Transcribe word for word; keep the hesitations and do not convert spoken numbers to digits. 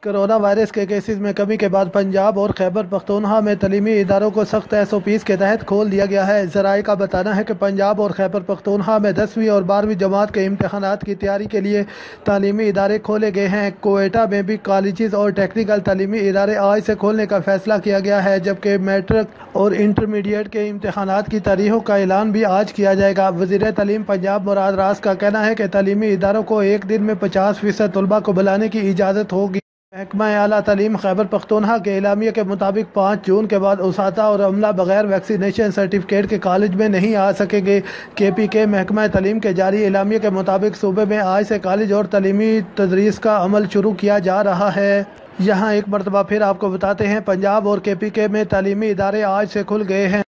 Corona virus के cases में कमी के बाद पंजाब और खैबर पख्तूनख्वा में तलीमी इदारों को सख्त एस ओ पीज़ के तहत खोल दिया गया है। ज़राए का बताना है कि पंजाब और खैबर पख्तूनख्वा में दसवीं और बारहवीं जमात के इम्तहानात की तैयारी के लिए तालीमी इदारे खोले गए हैं। कोएटा में भी कॉलेज और टेक्निकल तालीमी इदारे आज से खोलने का फैसला किया गया है, जबकि मैट्रिक और इंटरमीडिएट के इम्तहानात की तारीखों का ऐलान भी आज किया जाएगा। वज़ीर तालीम पंजाब मुराद रास का कहना है कि तालीमी इदारों को एक दिन में पचास फीसद तलबा को बुलाने की इजाज़त होगी। महकमा आला तालीम खैबर पख्तूनख्वा के एलामिया के मुताबिक पाँच जून के बाद उसाता और अमला बगैर वैक्सीनेशन सर्टिफिकेट के कॉलेज में नहीं आ सकेंगे। के पी के महकमा तालीम के जारी एलामिया के मुताबिक सूबे में आज से कॉलेज और तालीमी तदरीस का अमल शुरू किया जा रहा है। यहाँ एक मरतबा फिर आपको बताते हैं, पंजाब और के पी के में तालीमी इदारे आज से खुल गए हैं।